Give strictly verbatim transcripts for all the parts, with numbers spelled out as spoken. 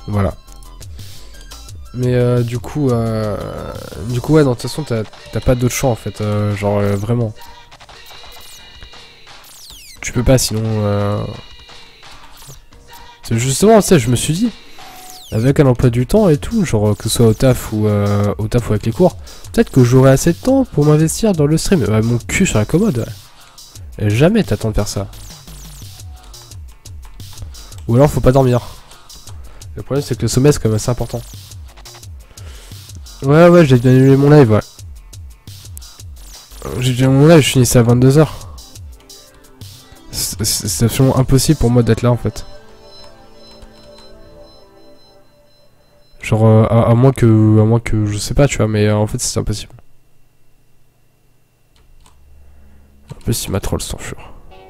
Voilà. Mais euh, du coup, euh, du coup ouais, non, de toute façon, t'as pas d'autre choix en fait, euh, genre euh, vraiment. Tu peux pas, sinon. Euh... C'est justement, tu sais, je me suis dit, avec un emploi du temps et tout, genre que ce soit au taf ou euh, au taf ou avec les cours, peut-être que j'aurai assez de temps pour m'investir dans le stream. Ouais, mon cul sur la commode. Ouais. Et jamais t'attends de faire ça. Ou alors faut pas dormir. Le problème c'est que le sommeil c'est quand même assez important. Ouais ouais, j'ai bien annulé mon live, ouais. J'ai déjà mon live, je finissais à vingt-deux heures. C'est absolument impossible pour moi d'être là en fait. Genre euh, à, à moins que à moins que je sais pas, tu vois, mais euh, en fait c'est impossible. En plus il m'a troll sans fur.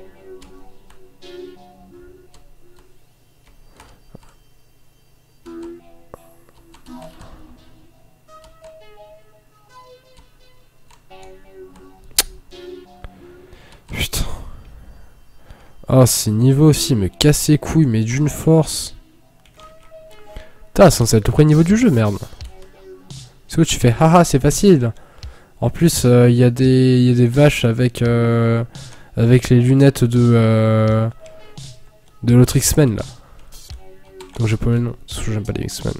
Putain. Ah, ces niveaux aussi me cassent les couilles, mais d'une force. Putain, c'est censé être le premier niveau du jeu, merde. C'est où tu fais haha, c'est facile. En plus, il euh, y, y a des vaches avec euh, avec les lunettes de euh, de l'autre X-Men là. Donc j'ai pas le nom, parce que j'aime pas les X-Men.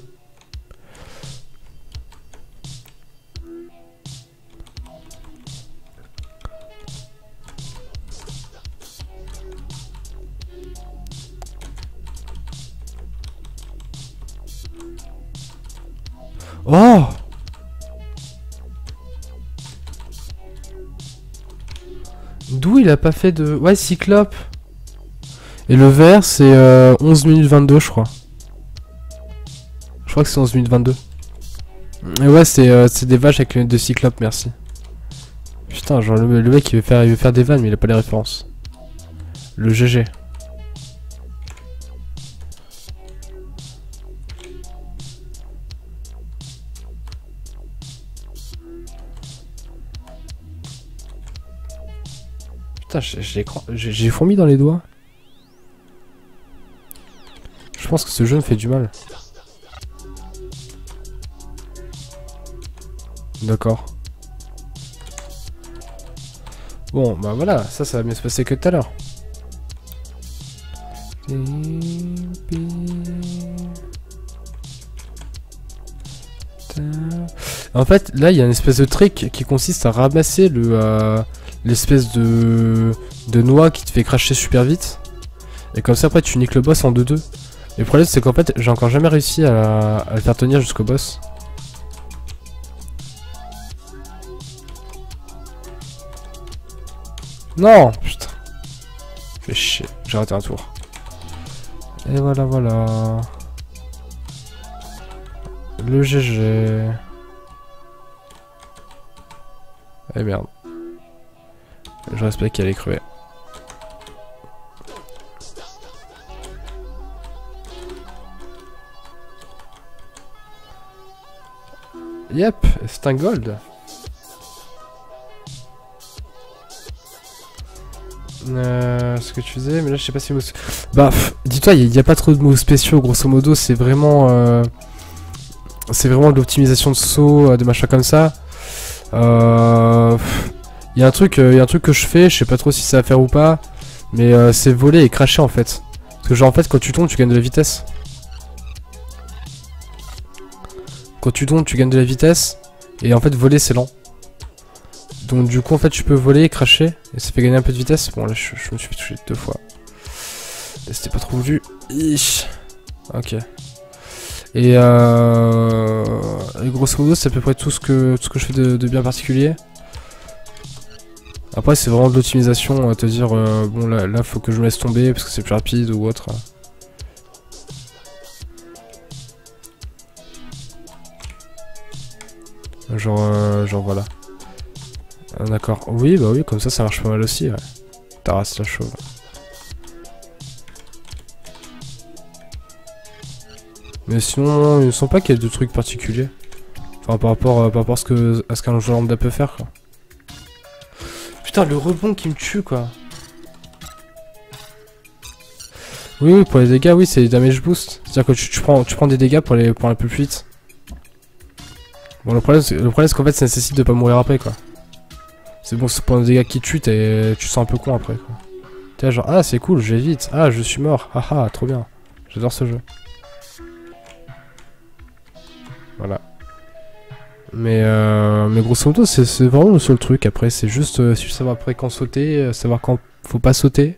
Oh! D'où il a pas fait de... Ouais, Cyclope. Et le vert, c'est euh, onze minutes vingt-deux, je crois. Je crois que c'est onze minutes vingt-deux. Et ouais, c'est euh, des vaches avec lunettes de Cyclope, merci. Putain, genre le, le mec il veut, faire, il veut faire des vannes, mais il a pas les références. Le G G. Putain, j'ai fourmi dans les doigts. Je pense que ce jeu me fait du mal. D'accord. Bon, bah voilà, ça, ça va mieux se passer que tout à l'heure. En fait, là, il y a une espèce de trick qui consiste à ramasser le euh, l'espèce de de noix qui te fait cracher super vite. Et comme ça, après, tu niques le boss en deux deux. Et le problème, c'est qu'en fait, j'ai encore jamais réussi à, à le faire tenir jusqu'au boss. Non, putain. Fais chier, j'ai raté un tour. Et voilà, voilà. Le G G. Eh merde. Je respecte qu'elle est crevée. Yep, c'est un gold. Euh, ce que tu faisais, mais là je sais pas si... Bah, dis-toi, il n'y a, a pas trop de moves spéciaux, grosso modo, c'est vraiment... Euh, c'est vraiment de l'optimisation de saut, de machin comme ça. Euh... Il y a un truc, il y a un truc que je fais, je sais pas trop si ça va faire ou pas, mais euh, c'est voler et cracher en fait. Parce que genre en fait quand tu tombes tu gagnes de la vitesse. Quand tu tombes tu gagnes de la vitesse, et en fait voler c'est lent. Donc du coup en fait tu peux voler et cracher, et ça fait gagner un peu de vitesse. Bon là je, je me suis fait toucher deux fois. C'était pas trop voulu. Ish. Ok. Et, euh, et grosso modo c'est à peu près tout ce que, tout ce que je fais de, de bien particulier. Après c'est vraiment de l'optimisation, à te dire euh, bon là, là faut que je me laisse tomber parce que c'est plus rapide ou autre. Genre, euh, genre voilà. Ah, d'accord, oui bah oui comme ça ça marche pas mal aussi, ouais. T'arrasses la chauve. Mais sinon il me semble pas qu'il y ait de trucs particuliers. Enfin par rapport, euh, par rapport à ce que à ce qu'un joueur lambda peut faire quoi. Putain, le rebond qui me tue, quoi. Oui, oui, pour les dégâts, oui, c'est les damage boost. C'est-à-dire que tu, tu, prends, tu prends des dégâts pour aller, pour aller plus vite. Bon, le problème, c'est, le problème, c'est qu'en fait, ça nécessite de pas mourir après, quoi. C'est bon, c'est pour les dégâts qui tuent, et tu sens un peu con après, quoi. T'es genre, ah, c'est cool, je vais vite. Ah, je suis mort. Ah, ah, trop bien. J'adore ce jeu. Voilà. Mais, euh, mais grosso modo, c'est vraiment le seul truc. Après, c'est juste euh, savoir après quand sauter, euh, savoir quand faut pas sauter.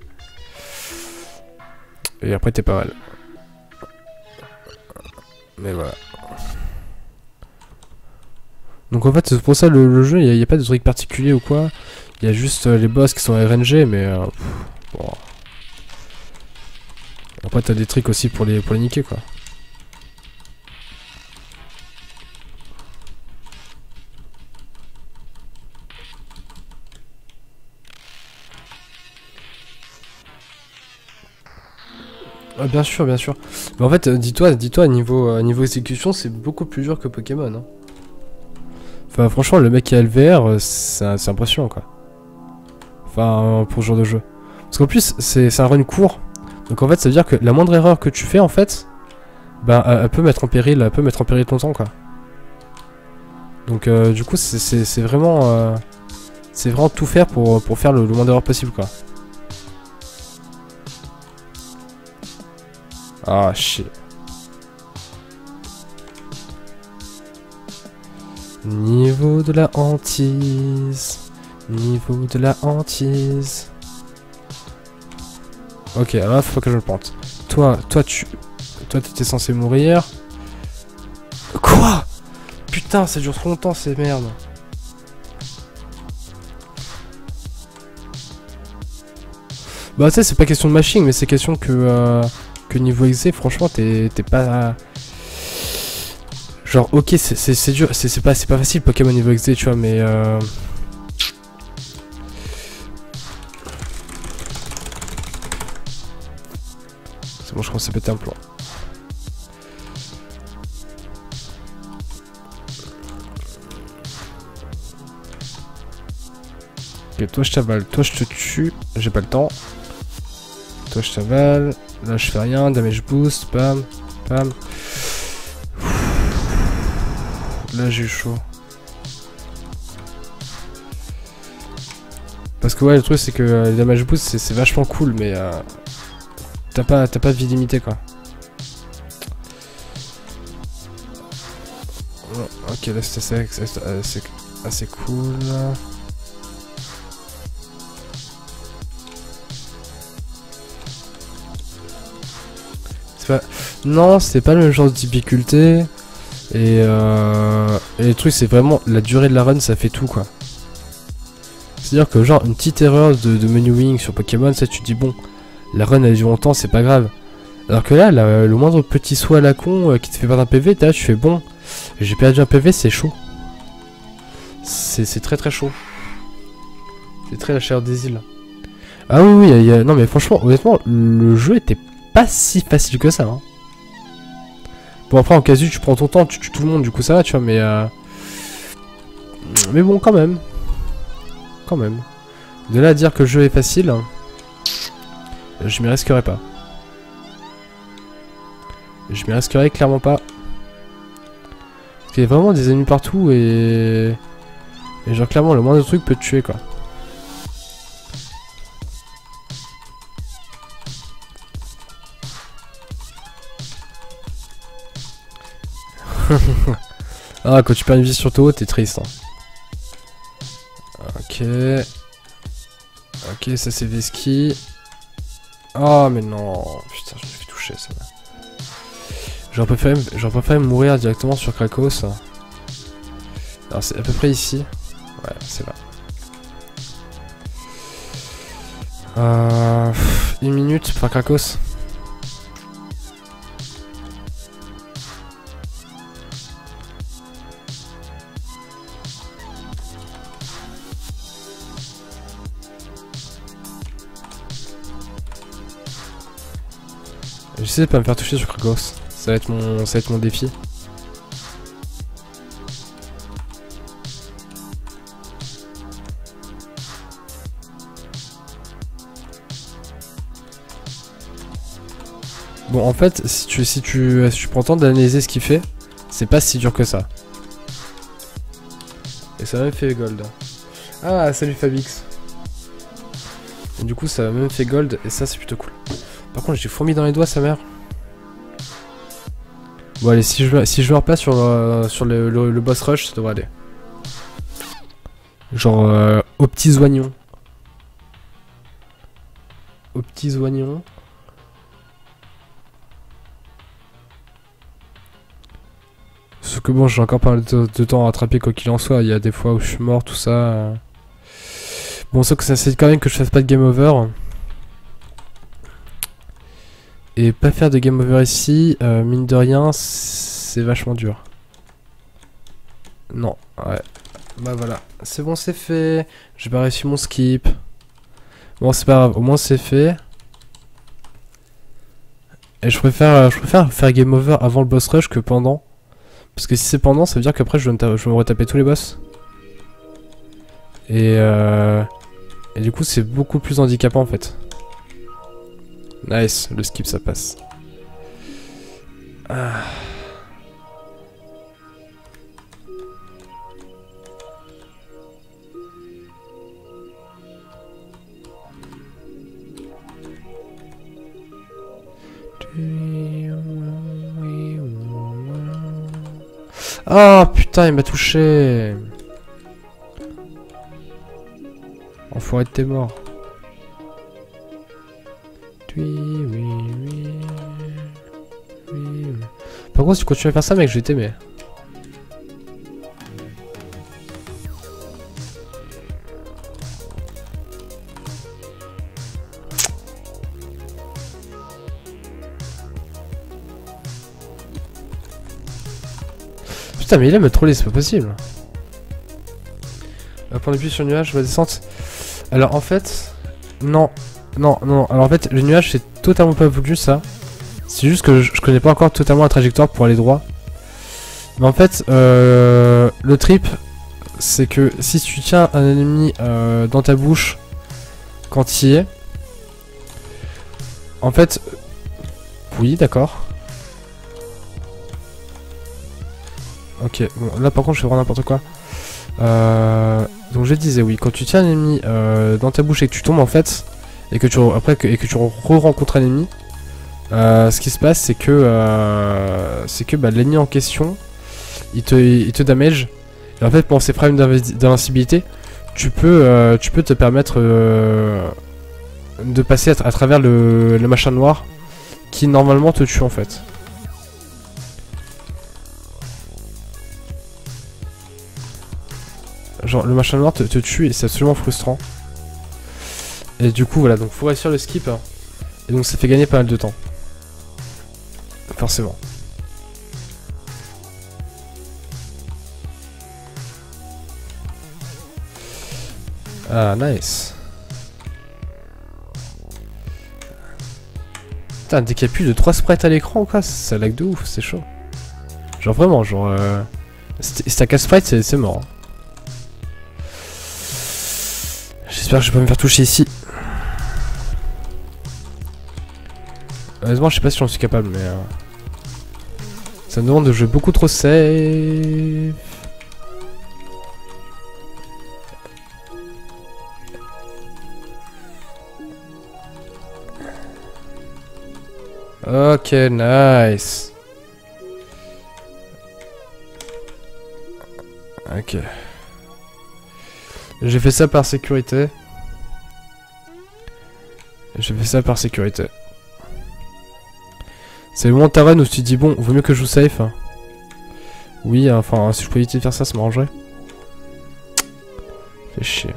Et après, t'es pas mal. Mais voilà. Donc en fait, c'est pour ça le, le jeu, il n'y a, a pas de truc particulier ou quoi. Il y a juste euh, les boss qui sont R N G, mais euh, pff, bon. Après, t'as des tricks aussi pour les, pour les niquer, quoi. Ah, bien sûr, bien sûr. Mais en fait, euh, dis-toi, dis-toi, niveau, euh, niveau exécution, c'est beaucoup plus dur que Pokémon. Hein. Enfin, franchement, le mec qui a le V R, euh, c'est impressionnant, quoi. Enfin, euh, pour ce genre de jeu. Parce qu'en plus, c'est un run court. Donc en fait, ça veut dire que la moindre erreur que tu fais, en fait, bah, elle, elle peut mettre en péril, elle peut mettre en péril ton temps, quoi. Donc euh, du coup, c'est vraiment, euh, c'est vraiment tout faire pour, pour faire le, le moins d'erreurs possible, quoi. Ah, shit. Niveau de la hantise. Niveau de la hantise. Ok, alors là, faut que je le plante. Toi, toi, tu... Toi, t'étais censé mourir. Quoi? Putain, ça dure trop longtemps, ces merdes. Bah, tu sais, c'est pas question de mashing, mais c'est question que... Euh... Que niveau exé, franchement, t'es pas... Genre, ok, c'est dur, c'est pas, pas facile Pokémon niveau exé, tu vois, mais... Euh... C'est bon, je commence à péter un plomb. Ok, toi je t'avale, toi je te tue, j'ai pas le temps. Toi je t'avale, là je fais rien, damage boost, bam, bam. Là j'ai eu chaud. Parce que ouais, le truc c'est que euh, les damage boost c'est vachement cool, mais euh, t'as pas, t'as pas de vie limitée, quoi. Ok, là c'était assez, assez, assez cool. Pas... Non, c'est pas le même genre de difficulté. Et, euh... et le truc, c'est vraiment la durée de la run, ça fait tout, quoi. C'est-à-dire que, genre, une petite erreur de, de menuing sur Pokémon, ça, tu te dis, bon, la run elle dure longtemps, c'est pas grave. Alors que là, la, le moindre petit saut à la con euh, qui te fait perdre un P V, là, tu fais, bon, j'ai perdu un P V, c'est chaud. C'est très très chaud. C'est très la chaleur des îles. Ah oui, oui, y a, y a... non, mais franchement, honnêtement, le jeu était pas si facile que ça. Hein. Bon, après en casu tu prends ton temps, tu tues tout le monde, du coup ça va, tu vois, mais euh... mais bon, quand même, quand même. De là à dire que le jeu est facile, je m'y risquerai pas. Je m'y risquerai clairement pas. Parce qu'il y a vraiment des ennemis partout et et genre clairement le moindre truc peut te tuer, quoi. Ah, quand tu perds une vie sur ton haut, t'es triste. Hein. Ok. Ok, ça c'est Veski. Oh, mais non. Putain, je me suis touché, ça. J'aurais préféré, préféré mourir directement sur Krakos. Alors, c'est à peu près ici. Ouais, c'est là. Euh, une minute pour Krakos. J'essaie de pas me faire toucher sur Krakos. Ça va être mon, ça va être mon défi. Bon, en fait, si tu, si tu, si tu prends le temps d'analyser ce qu'il fait, c'est pas si dur que ça. Et ça m'a même fait gold. Ah, salut Fabix. Et du coup, ça m'a même fait gold, et ça, c'est plutôt cool. Par contre, j'ai fourmi dans les doigts, sa mère. Bon, allez, si je, si je meurs pas sur, euh, sur le, le, le boss rush, ça devrait aller. Genre, euh, aux petits oignons. Aux petits oignons. Sauf que bon, j'ai encore pas mal de, de temps à rattraper quoi qu'il en soit. Il y a des fois où je suis mort, tout ça. Bon, sauf que ça c'est quand même que je fasse pas de game over. Et pas faire de game over ici, euh, mine de rien, c'est vachement dur. Non, ouais. Bah voilà, c'est bon, c'est fait. J'ai pas réussi mon skip. Bon, c'est pas grave, au moins c'est fait. Et je préfère, je préfère faire game over avant le boss rush que pendant. Parce que si c'est pendant, ça veut dire qu'après je vais me, je vais me retaper tous les boss. Et, euh, et du coup, c'est beaucoup plus handicapant en fait. Nice, le skip ça passe. Ah. Ah putain, il m'a touché. Enfoiré de tes morts. Oui, oui, oui, oui. Par contre, si tu continues à faire ça, mec, je vais t'aimer. Putain, mais il aime me troller, c'est pas possible. Prendre appui sur le nuage, ma descente. Alors en fait, non, non, non. Alors en fait, le nuage c'est totalement pas voulu ça. C'est juste que je, je connais pas encore totalement la trajectoire pour aller droit. Mais en fait, euh, le trip, c'est que si tu tiens un ennemi euh, dans ta bouche quand il y est, en fait, oui, d'accord. Ok, bon, là par contre je fais vraiment n'importe quoi. Euh, donc je disais oui, quand tu tiens un ennemi euh, dans ta bouche et que tu tombes en fait, et que tu après que, et que tu re-rencontres un ennemi, euh, ce qui se passe c'est que euh, c'est que bah, l'ennemi en question, il te il te damage. Et en fait pour ces frames d'invincibilité, tu peux euh, tu peux te permettre euh, de passer à, à travers le, le machin noir qui normalement te tue en fait. Genre le machin noir te, te tue et c'est absolument frustrant. Et du coup voilà, donc faut réussir le skip. Hein. Et donc ça fait gagner pas mal de temps. Forcément. Ah nice. Putain, dès qu'il y a plus de trois sprites à l'écran quoi, ça lag de ouf, c'est chaud. Genre vraiment, genre... Euh... Si t'as quatre sprites, c'est mort. Hein. J'espère que je vais pas me faire toucher ici. Honnêtement, je sais pas si j'en suis capable, mais... Euh... Ça me demande de jouer beaucoup trop safe. Ok, nice. Ok. J'ai fait ça par sécurité. J'ai fait ça par sécurité. C'est le moment de ta run où tu te dis bon, vaut mieux que je joue safe. Oui, enfin, si je pouvais éviter de faire ça, ça m'arrangerait. Fait chier.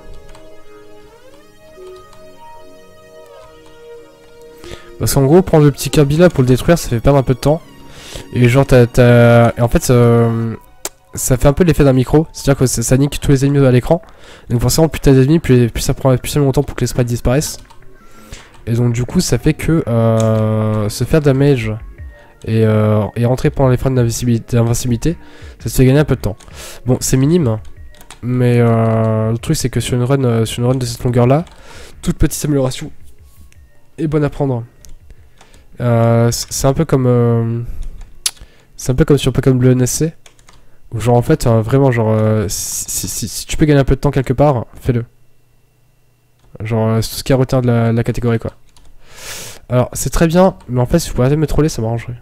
Parce qu'en gros, prendre le petit Kirby là pour le détruire, ça fait perdre un peu de temps. Et genre, t'as... Et en fait, euh... ça fait un peu l'effet d'un micro. C'est-à-dire que ça, ça nique tous les ennemis à l'écran. Donc forcément, plus t'as d'ennemis, plus, plus ça prend plus longtemps pour que les sprites disparaissent. Et donc du coup, ça fait que euh, se faire damage et, euh, et rentrer pendant les freins d'invincibilité, ça se fait gagner un peu de temps. Bon, c'est minime. Mais euh, le truc, c'est que sur une run, euh, sur une run de cette longueur-là, toute petite amélioration est bonne à prendre. Euh, c'est un peu comme... Euh, c'est un peu comme sur Pokémon Bleu N S C. Où genre en fait, euh, vraiment genre... Euh, si, si, si tu peux gagner un peu de temps quelque part, fais-le. Genre euh, c'est tout ce qui a retenu de la, la catégorie quoi. Alors c'est très bien, mais en fait si vous pouvez arrêter de me troller ça m'arrangerait.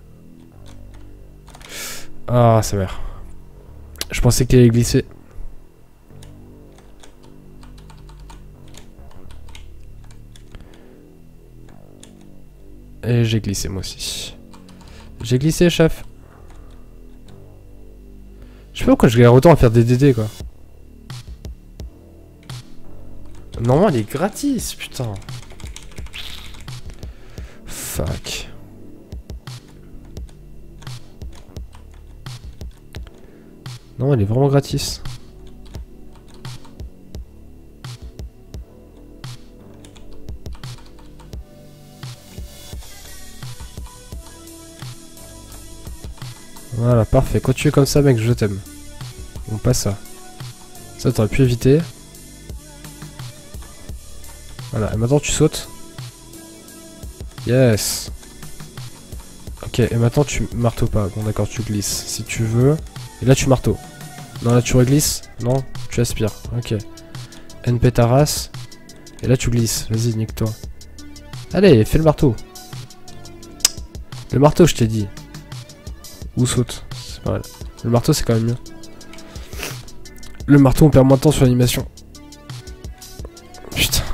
Ah sa mère. Je pensais qu'il allait glisser. Et j'ai glissé moi aussi. J'ai glissé chef. Je sais pas pourquoi je galère autant à faire des D D quoi. Normalement elle est gratis putain. Fuck. Non elle est vraiment gratis. Voilà, parfait. Continue comme ça, mec, je t'aime. On passe ça. Ça, t'aurais pu éviter. Voilà, et maintenant tu sautes. Yes. Ok, et maintenant tu marteaux pas. Bon, d'accord, tu glisses si tu veux. Et là, tu marteaux. Non, là, tu reglisses. Non, tu aspires. Ok. N P ta race. Et là, tu glisses. Vas-y, nique-toi. Allez, fais le marteau. Le marteau, je t'ai dit. Ou saute. C'est pas mal. Le marteau, c'est quand même mieux. Le marteau, on perd moins de temps sur l'animation. Putain.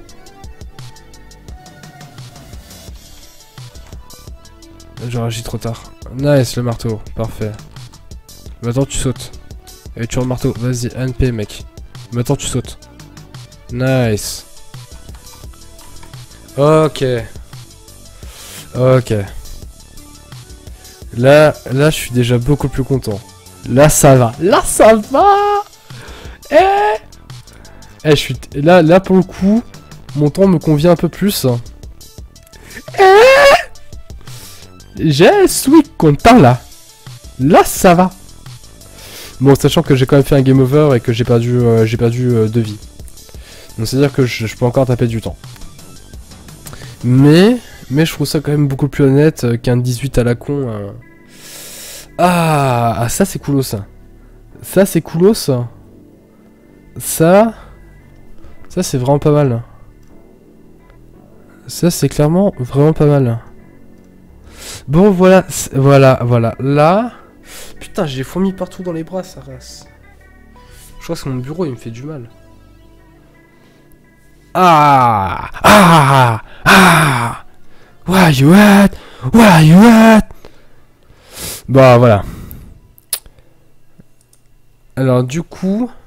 J'ai réagi trop tard. Nice, le marteau. Parfait. Maintenant, tu sautes. Et tu le marteau. Vas-y, N P, mec. Maintenant, tu sautes. Nice. Ok. Ok. Là, là, je suis déjà beaucoup plus content. Là, ça va. Là, ça va. Eh, eh, je suis là, là pour le coup, mon temps me convient un peu plus. Eh, je suis content là. Là, ça va. Bon, sachant que j'ai quand même fait un game over et que j'ai perdu, euh, j'ai perdu euh, deux vies. Donc c'est à dire que je, je peux encore taper du temps. Mais, mais je trouve ça quand même beaucoup plus honnête qu'un dix-huit à la con. Euh... Ah, ah, ça c'est coolos ça. Ça c'est coolos ça. Ça, ça c'est vraiment pas mal. Ça c'est clairement vraiment pas mal. Bon voilà, voilà, voilà. Là, putain j'ai fourmis partout dans les bras, ça race. Je crois que mon bureau il me fait du mal. Ah, ah, ah. Where you at? Where you at? Bah voilà. Alors du coup...